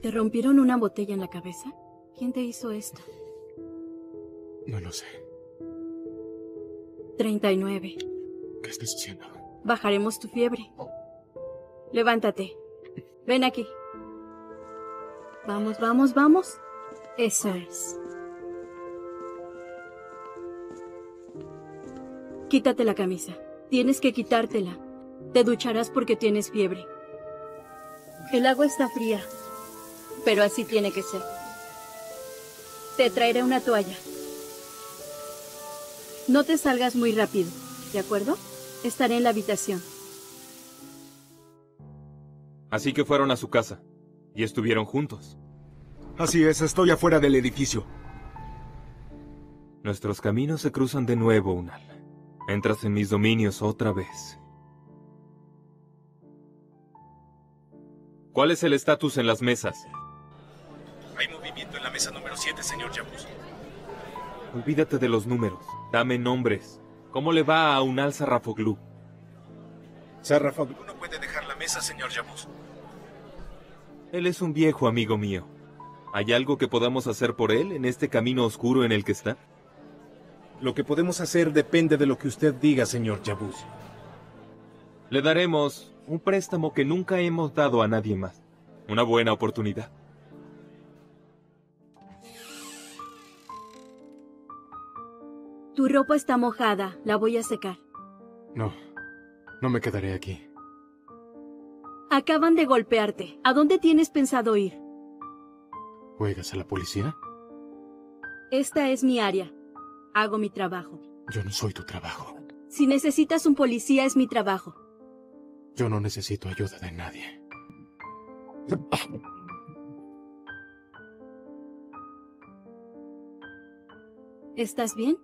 ¿Te rompieron una botella en la cabeza? ¿Quién te hizo esto? No lo sé. 39. ¿Qué estás haciendo? Bajaremos tu fiebre. Levántate. Ven aquí. Vamos, vamos, vamos. Eso es. Quítate la camisa. Tienes que quitártela. Te ducharás porque tienes fiebre. El agua está fría, pero así tiene que ser. Te traeré una toalla. No te salgas muy rápido, ¿de acuerdo? Estaré en la habitación. Así que fueron a su casa y estuvieron juntos. Así es, estoy afuera del edificio. Nuestros caminos se cruzan de nuevo, Unal. Entras en mis dominios otra vez. ¿Cuál es el estatus en las mesas? Hay movimiento en la mesa número 7, señor Yabuz. Olvídate de los números. Dame nombres. ¿Cómo le va a Unal Sarrafoglu? Sarrafoglu no puede dejar la mesa, señor Yabuz. Él es un viejo amigo mío. ¿Hay algo que podamos hacer por él en este camino oscuro en el que está? Lo que podemos hacer depende de lo que usted diga, señor Yabuz. Le daremos un préstamo que nunca hemos dado a nadie más. Una buena oportunidad. Tu ropa está mojada. La voy a secar. No me quedaré aquí. Acaban de golpearte. ¿A dónde tienes pensado ir? ¿Juegas a la policía? Esta es mi área. Hago mi trabajo. Yo no soy tu trabajo. Si necesitas un policía, es mi trabajo. Yo no necesito ayuda de nadie. ¿Estás bien?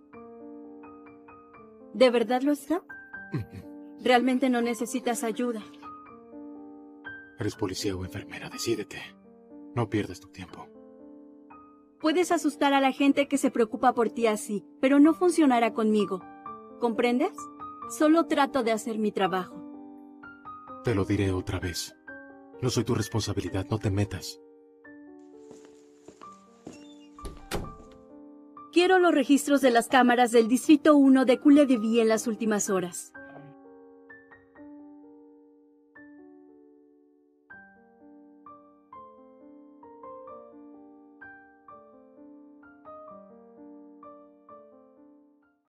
¿De verdad lo está? Realmente no necesitas ayuda. ¿Eres policía o enfermera? Decídete. No pierdas tu tiempo. Puedes asustar a la gente que se preocupa por ti así, pero no funcionará conmigo. ¿Comprendes? Solo trato de hacer mi trabajo. Te lo diré otra vez. No soy tu responsabilidad, no te metas. Quiero los registros de las cámaras del Distrito 1 de Couleuvre en las últimas horas.